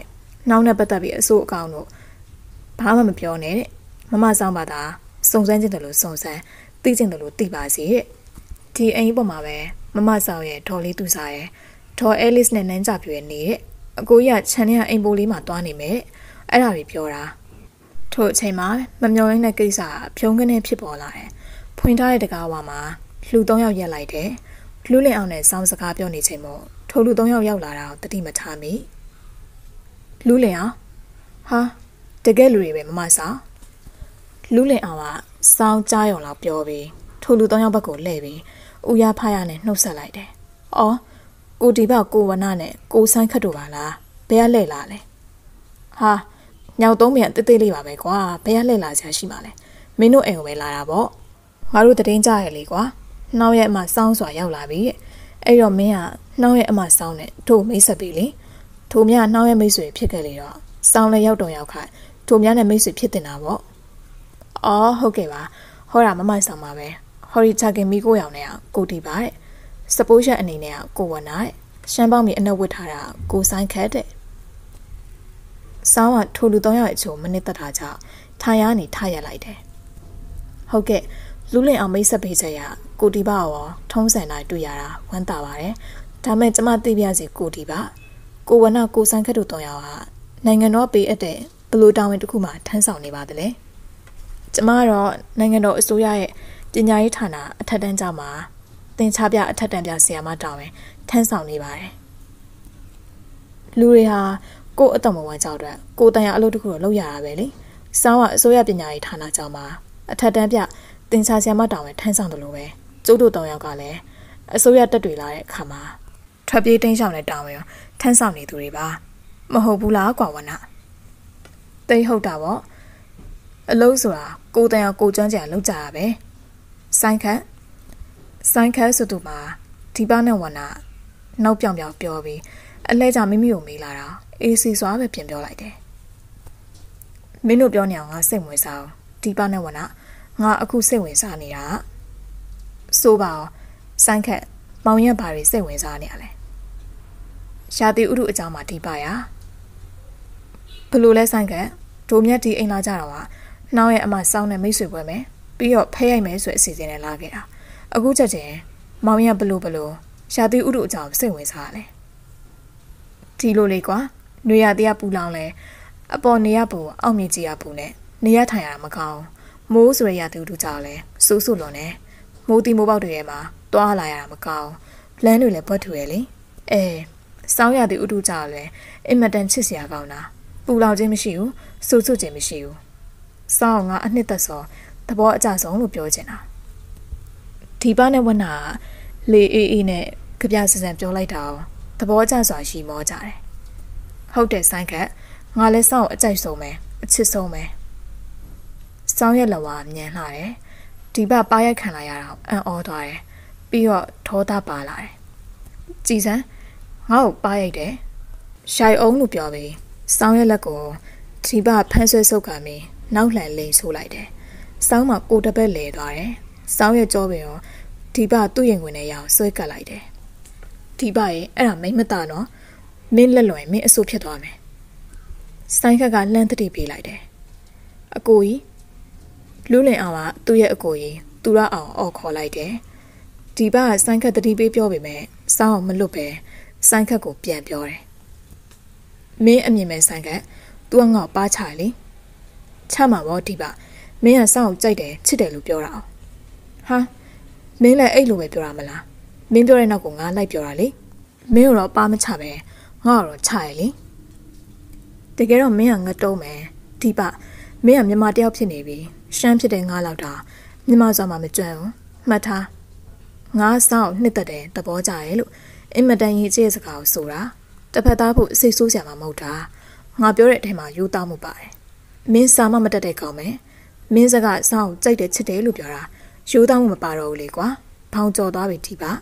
နောက်နဲ့ပတ်သက်ပြီးအဆိုးအကောင်တို့ဘာမှမပြောနဲ့တဲ့မမဆောင်ပါတာစုံစမ်းခြင်းတယ်လို့စုံစမ်းသိခြင်းတယ်လို့သိပါစီတဲ့ဒီအိမ်ပေါ်မှာပဲမမဆောင်ရဲ့ဒေါ်လေးသူစားရဲ့ဒေါ်အဲလစ်နဲ့နန်းကြပြွေနေတဲ့အကိုကြီးကခြံထဲကအိမ်ပိုးလေးမှာတွားနေမယ်အဲ့ဒါတွေပြောတာထို့အချိန်မှာမမျော်လင့်တဲ့ကိစ္စဖြုံးကနေဖြစ်ပေါ်လာတယ်ဖွင့်ထားတဲ့တကားဝါမှာလူသုံးယောက်ရက်လိုက်တယ်လူလင်အောင်နဲ့စောင်းစကားပြောနေချိန်မို့ထိုလူသုံးယောက်ရောက်လာတာကိုတတိမထားမိလူလင်အောင်ဟာတကယ်လူတွေပဲမမဆောင်လူလင်အောင်ကစောင်းကြားရုံလောက်ပြောပြီးထိုလူသုံးယောက်ဘက်ကိုလှည့်ပြီးဦးရဖားရနဲ့နှုတ်ဆက်လိုက်တယ်။အော်ကိုဒီဘကိုဝနာနဲ့ကိုဆိုင်ခတ်တို့ပါလားဘယ်ကလှည့်လာလဲ။ဟာညောင်သုံးမြန်တေးသေးလေးပါပဲကွာဘယ်ကလှည့်လာစရာရှိမှလဲ။မင်းတို့အိမ်ကိုပဲလာတာပေါ့။ငါတို့တတင်းကြရလေကွာ။နှောင်းရဲ့အမစောင်းစွာရောက်လာပြီ။အဲ့တော့မင်းကနှောင်းရဲ့အမစောင်းနဲ့ထို့မိတ်ဆက်ပြီလေ။ထို့မြနှောင်းရဲ့မိတ်ဆွေဖြစ်ခဲ့လေတော့စောင်းလည်းရောက်တော့ရောက်ခိုင်ထို့မြနဲ့မိတ်ဆွေဖြစ်တင်တာပေါ့။အော်ဟုတ်ကဲ့ပါ။ဟောတာမမဆောင်ပါပဲ။ဟော်ရီချခင်မီကိုရောင်နဲ့ကိုတီပါတဲ့စပိုးရှက်အနေနဲ့ကိုဝနာတဲ့ရှမ်းပေါင်းမီအနှုတ်ဝတ်ထားတာကိုဆိုင်ခတ်တဲ့စောင်းကထိုလူသုံးယောက်အချို့မနစ်သက်တာကြောင့်ထားရနေထားရလိုက်တယ်ဟုတ်ကဲ့လူလင်အောင်မိတ်ဆက်ပေးချက်ရကိုတီပါရောထုံးစံတိုင်းတွေ့ရတာဝမ်းသာပါတယ်ဒါမဲ့ကျမသိပြစီကိုတီပါကိုဝနာကိုဆိုင်ခတ်တို့သုံးယောက်ကနိုင်ငံတော်ပေးအပ်တဲ့ဘလူတာဝန်တစ်ခုမှထမ်းဆောင်နေပါတယ်လေကျမကတော့နိုင်ငံတော်အစိုးရရဲ့ပညာရေးဌာနအထက်တန်းကျောင်းမှာသင်ချပြအထက်တန်းပြဆရာမတာဝန်ထမ်းဆောင်နေပါတယ်လူတွေဟာကိုယ့်အတ္တမဝါကြောက်တဲ့ကိုယ်တန်ရအလုပ်တစ်ခုတော့လုပ်ရတာပဲလေစောင်းကအစိုးရပညာရေးဌာနကျောင်းမှာအထက်တန်းပြသင်ချဆရာမတာဝန်ထမ်းဆောင်တယ်လို့ပဲကျုပ်တို့တောင်ယောက်ကလည်းအစိုးရတက်တွေလာတဲ့အခါမှာထွက်ပြေးတင်းရှောင်တဲ့တာဝန်ရောထမ်းဆောင်နေသူတွေပါမဟုတ်ဘူးလားကွာဝနာတိတ်ဟုတ်တာပေါ့အလုပ်ဆိုတာကိုယ်တန်ရကိုကျွမ်းကျင်လုပ်ကြရပဲဆိုင်ခတ်ဆိုင်ခတ်ဆိုသူမှာဒီပါနဲ့ဝနာနောက်ပြောင်ပြောင်ပြောပြီးအလဲကြမိမိကိုမေးလာတာအေးစီစွာပဲပြင်ပြောလိုက်တယ်မင်းတို့ပြောနေအောင်ငါစိတ်ဝင်စားဒီပါနဲ့ဝနာငါအခုစိတ်ဝင်စားနေတာဆိုပါအောင်ဆိုင်ခတ်မောင်ရက်ဘာတွေစိတ်ဝင်စားနေရလဲရှာတီဥရုအကြောင်းမှာဒီပါရဘလို့လဲဆိုင်ခတ်ဒိုမြတ်ဒီအိမ်လာကြတော့ကနှောင်းရဲ့အမစောင်းနဲ့မိတ်ဆွေပွဲမယ်ပြီးတော့ဖဲရိုက်မယ်ဆိုအစီအစဉ်နဲ့လာခဲ့တာအခုချက်ချင်းမောင်ရဘလို့ဘလို့ရှာတိဥတို့အကြောင်းစိတ်ဝင်စားရတယ်ဒီလိုလေကွာနွေရတရားပူလောင်လဲအပေါ်နေရပူအောက်မြေကြီးရပူနဲ့နေရထိုင်ရတာမကောင်းမိုးဆိုရရတူတူကြောင်လဲစူးစူလွန်နေမိုးတီမိုးပေါက်တွေထဲမှာတွားလာရတာမကောင်းလမ်းတွေလည်းဘွက်ထူရလေအဲစောင်းရတဲ့ဥတုကြောင်လဲအင်မတန်ချစ်စရာကောင်းတာပူလောင်ခြင်းမရှိဘူးစူးစူခြင်းမရှိဘူးစောင်းငါအနှစ်သက်စောသဘောအကျဆုံးလို့ပြောချင်တာဒီပါနဲ့ဝနာလေအေးအေးနဲ့ကြပြစစံပြောလိုက်တာသဘောကျစွာရှိမောကြတယ်ဟုတ်တယ်ဆိုင်ခတ်ငါလည်းစောင့်အကြိုက်ဆုံးပဲအချစ်ဆုံးပဲစောင်းရဲ့လဝါမြန်လာတယ်ဒီပါပါရိုက်ခံလာရတာအံ့ဩသွားတယ်ပြီးတော့ဒေါသပါလာတယ်ကြည်စမ်းငါ့ကိုပါရိုက်တယ်ရှိုင်အောင်လို့ပြောပြီးစောင်းရဲ့လက်ကိုဒီပါဖမ်းဆွဲဆုပ်ခံပြီးနောက်လှန်လိန်ဆိုးလိုက်တယ်စောင်းမှာကိုတပက်လဲသွားတယ်စောင်းရဲ့ကြောပင်ရောဒီပါသူ့ရင်ဝင်နဲ့ရအောင်ဆွဲကပ်လိုက်တယ်ဒီပါရဲ့အဲ့ဒါမိမ့်မတာနော်မင်းလက်လွယ်မင်းအဆူဖြစ်သွားမယ်ဆိုင်ခက်ကလှမ်းတတိပေးလိုက်တယ်အကိုကြီးလူးလင်အောင်ကသူ့ရဲ့အကိုကြီးသူရအောင်အော်ခေါ်လိုက်တယ်ဒီပါကဆိုင်ခက်တတိပေးပြောပေမဲ့စောင်းအောင်မလွတ်ပဲဆိုင်ခက်ကိုပြန်ပြောတယ်မင်းအမြင်မဲ့ဆိုင်ခက် तू ကငေါ့ပါချလေချမှာပေါ့ဒီပါမင်းကစောင်းကိုကြိုက်တယ်ချစ်တယ်လို့ပြောတာဟာမင်းလည်းအဲ့လိုပဲပြောရမလားမင်းပြောတဲ့နောက်ကငါလိုက်ပြောတာလေမင်းတော့ပါမချပဲငါတော့ချရလေတကယ်တော့မင်းကငတ်တုံးမယ်ဒီပါမင်းကမြန်မာတယောက်ဖြစ်နေပြီရှမ်းဖြစ်တဲ့ငါလောက်တာမြန်မာစွာမှမကြွဘူးမှတ်ထားငါစောင်းနှစ်သက်တယ်သဘောကျရဲ့လို့အင်မတန်ရေးကြီးတဲ့စကားကိုဆိုတာတစ်ဖက်သားဖို့စိတ်ဆိုးစရာမှမဟုတ်တာငါပြောတဲ့အထက်မှာယူသားမှုပါတယ်မင်းစာမမတက်တဲ့ကောင်ပဲမင်းစကားစောင်းကြိုက်တယ်ချစ်တယ်လို့ပြောတာယူသားမှုမပါတော့ဘူးလေကွာဘောင်ကျော်သွားပြီဒီပါ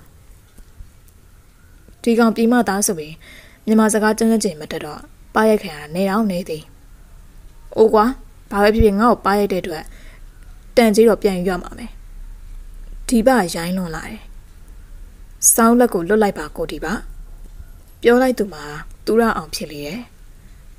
ဒီကောင်ပြီးမှသားဆိုပြီးမြန်မာစကားကျန်းကျန်းမတက်တော့ပါရိုက်ခံရတာနေတော့နေသည်အိုးကွာဘာပဲဖြစ်ဖြစ်ငါ့ကိုပါရိုက်တဲ့အတွက်တန်ကြီးတော့ပြန်ယူရမှာမယ်ဒီပါရိုင်းလွန်လာတယ်စောင်းလက်ကိုလွတ်လိုက်ပါကိုဒီပါပြောလိုက်သူမှာသူရအောင်ဖြစ်လေရဲ့ကို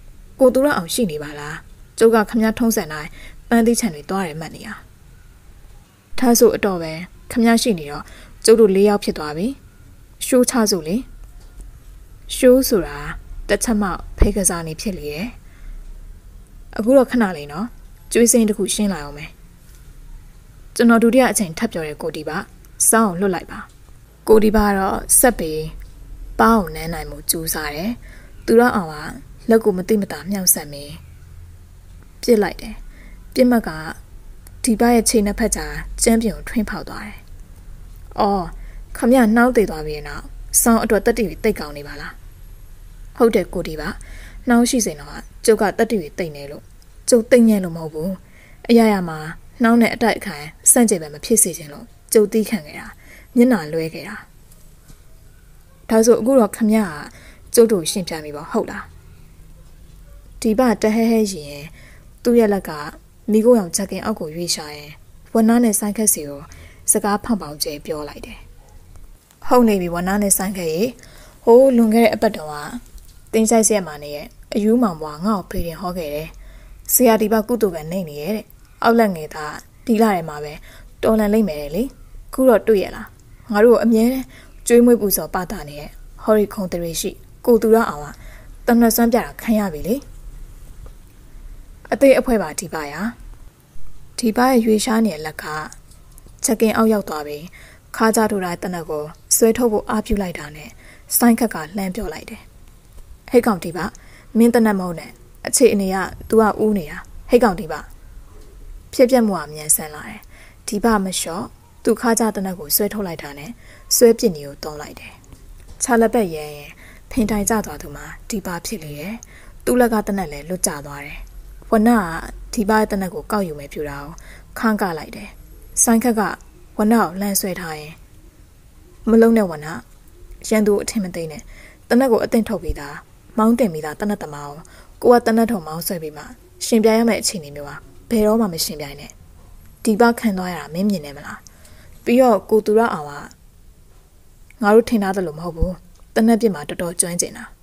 ကိုသူရအောင်ရှိနေပါလားကျုပ်ကခမရထုံးစံတိုင်းပန်းသီးချံတွေတွားရမှတ်နေရထားဆိုအတော့ပဲခမရရှိနေတော့ကျုပ်တို့၄ယောက်ဖြစ်သွားပြီရှိုးချဆိုလေရှိုးဆိုတာတစ်ချက်မှဖိတ်ကစားနေဖြစ်လေရဲ့အခုတော့ခဏလေးနော်ကျွေးစင်းတစ်ခုရှင်းလာအောင်မယ်ကျွန်တော်ဒုတိယအချိန်ထပ်ပြောတဲ့ကိုတီပါစောင်းအောင်လွတ်လိုက်ပါကိုတီပါတော့ဆက်ပြီးပေါင်းနန်းနိုင်မှုကြိုးစားတယ်သူတော့အောင်ကလက်ကိုမတိမတာမြောက်ဆက်မင်းပြစ်လိုက်တယ်ပြစ်မှတ်ကဒီပါရဲ့ခြေနှစ်ဖက်ကြားကျမ်းပြုံထွင်းဖောက်သွားတယ်အော်ခမရနှောင်းသေးသွားပြီနော်စောင်းအတွက်တက်တီတိတ်ကောင်းနေပါလားဟုတ်တယ်ကိုတီပါနှောင်းရှိစိန်တော့ကျုပ်ကတက်တီတိတ်နေလို့ကျုပ်တိတ်ညံ့လို့မဟုတ်ဘူးအရာရာမှာနှောင်းနဲ့အတိုက်အခံစန့်ကျင်ပဲမဖြစ်စေချင်လို့ကျုပ်တီးခံခဲ့တာမျက်နှာလွဲခဲ့တာဒါဆိုအခုတော့ခမရကကျုပ်တို့ရှင်းပြမိပါဟုတ်လားဒီပါတဟဲဟဲရင်သူ့ရဲ့လက်ကမိကိုရောင်ချက်ကင်အောက်ကိုရွေးရှာရင်ဝနာနဲ့ဆိုင်ခက်စီကိုစကားဖောက်ပေါင်းကျဲပြောလိုက်တယ်ဟုတ်နေပြီဝနာနဲ့ဆိုင်ခက်ရေဟိုးလွန်ခဲ့တဲ့အပတ်တုန်းကတင်းဆိုင်ဆက်မှာနေရဲ့အယူမောင်ဘွားငါ့ကိုဖေးရင်ဟောခဲ့တယ်ဆရာဒီပါကုတုပဲနေနေရဲ့တဲ့အောက်လက်ငယ်သားဒီလာထဲမှာပဲတော်လန်လိမ့်မယ်လေခုတော့တွေ့ရလားငါတို့အမြဲကျွေးမွေးပူဇော်ပတာနေရဲ့ဟော်ရီခုံတရီရှိကိုသူရအောင်ကတနက်စွမ်းပြတာခံရပြီလေအသေးအဖွဲပါဒီပါရဒီပါရဲ့ရွေရှားနေတဲ့လက်ကချက်ကင်အောက်ရောက်သွားပြီခါကြထိုးတာတနက်ကိုဆွဲထုတ်ဖို့အားပြုလိုက်တာနဲ့စိုင်းခက်ကလှမ်းပြောလိုက်တယ်ဟဲ့ကောင်ဒီပါမင်းတနက်မဟုတ်နဲ့အခြေအနေက तू ကဦးနေတာဟဲ့ကောင်ဒီပါဖြစ်ပြက်မှုကမြန်ဆန်လာတယ်ဒီပါမလျှော့သူခါကြတနက်ကိုဆွဲထုတ်လိုက်တာနဲ့ဆွဲပစ်နေကိုတုံးလိုက်တယ်ခြာလက်ပက်ရဲရင်ဖင်တိုင်ကျသွားသူမှာဒီပါဖြစ်လေရဲ့သူ့လက်ကတနက်လည်းလွတ်ကျသွားတယ်ဝနကဒီပါရဲ့တနက်ကိုကောက်ယူမယ်ပြူတာကိုခန်းကလိုက်တယ်ဆိုင်းခက်ကဝနကိုလှမ်းဆွဲထားရင်မလုံးနဲ့ဝနရန်သူအထင်မသိနဲ့တနက်ကိုအသင့်ထုတ်ပြီးသားမောင်းတင်ပြီးသားတနက်သမားကိုကိုကတနက်ထုံမောင်းဆွဲပြီးမှရှင်ပြရမယ့်အခြေအနေမျိုးပါဘယ်တော့မှမရှင်ပြိုင်နဲ့ဒီပါခံသွားရတာမင်းမြင်နေမလားပြီးတော့ကိုသူရအောင်ကငါတို့ထင်ထားသလိုမဟုတ်ဘူးတနက်ပြစ်မှာတော်တော်ကျွမ်းကျင်တာ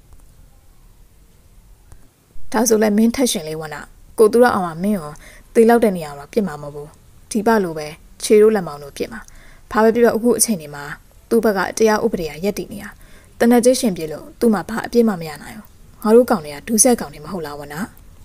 ဒါဆိုလဲမင်းထက်ရှင်လေးဝနာကိုသူရအောင်ကမင်းရောသေလောက်တဲ့နေရာတော့ပြစ်မှာမဟုတ်ဘူးဒီပါလိုပဲခြေရိုးလက်မောင်းတို့ပြစ်မှာဘာပဲပြောအခုအချိန်ဒီမှာသူ့ဘက်ကတရားဥပဒေကရက်တည်နေတာတနက်ချင်းရှင်ပြလို့သူ့မှာဘာအပြစ်မှမရနိုင်ဘူးငါတို့ကောင်တွေကဒူးဆက်ကောင်တွေမဟုတ်လားဝနာ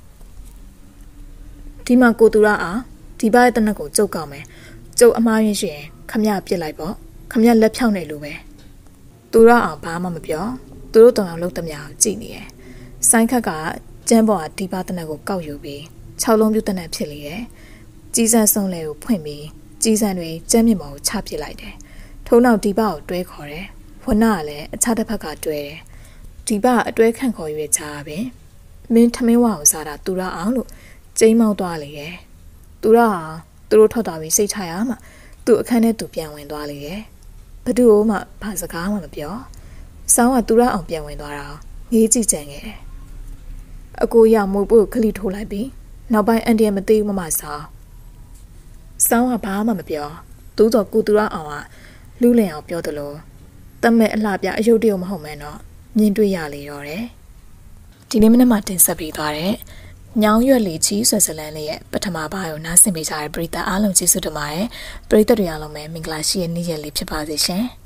ဒီမှာကိုသူရအောင်ဒီပါရဲ့တနက်ကိုကြုတ်ကောက်မယ်ကျုပ်အမားရင်းရှင်ခမရပြစ်လိုက်ပေါ့ခမရလက်ဖြောင်းနေလို့ပဲသူရအောင်ဘာမှမပြောသူတို့တောင်အောင်လုံးတမအောင်ကြည်နေတယ်ဆိုင်းခက်ကကျန်းပေါ်ကဒီပါတနက်ကိုကောက်ယူပြီး၆လုံးပြတနက်ဖြစ်လေတယ်ကြီးစံဆုံးလေကိုဖွင့်ပြီးကြီးစံတွေကျန်းမြင့်ပေါ်ကိုချပစ်လိုက်တယ်ထုံးနောက်ဒီပါကိုတွဲခေါ်တယ်ဝနကလည်းအခြားတစ်ဖက်ကတွဲတယ်ဒီပါအတွဲခန့်ခေါ်ရွေးချာပဲမင်းထမင်းဝအောင်စားတာသူရအောင်လို့ကျိမ်းမောက်သွားလေတယ်သူရအောင်သူတို့ထွက်သွားပြီးစိတ်ချရမှသူ့အခန်းထဲသူပြန်ဝင်သွားလေတယ်ဘသူ့မှဘာစကားမှမပြောစောင်းကသူရအောင်ပြန်ဝင်သွားတာငေးကြည့်ကြံခဲ့တယ်အကိုရမိုးပုတ်ခလိထိုးလိုက်ပြီးနောက်ပိုင်းအန်တီမသိဘူးမမဆောင်းစောင်းကဘာမှမပြောသို့တော့ကိုသူရအောင်ကလူးလင်အောင်ပြောတယ်လို့တမဲ့အလှပြအယုတ်တရုံမဟုတ်မဲတော့မြင်တွေ့ရလေတော့တယ်ဒီနေ့မနေ့မှတင်ဆက်ပြီးသွားတယ်ညောင်ရွက်လီချီဆွဲဆလန်လေးရဲ့ပထမပိုင်းကိုနားဆင်ပေးကြတဲ့ပရိသတ်အားလုံးကျေးဇူးတင်ပါတယ်ပရိသတ်တွေအားလုံးပဲမင်္ဂလာရှိတဲ့နေ့ရက်လေးဖြစ်ပါစေရှင်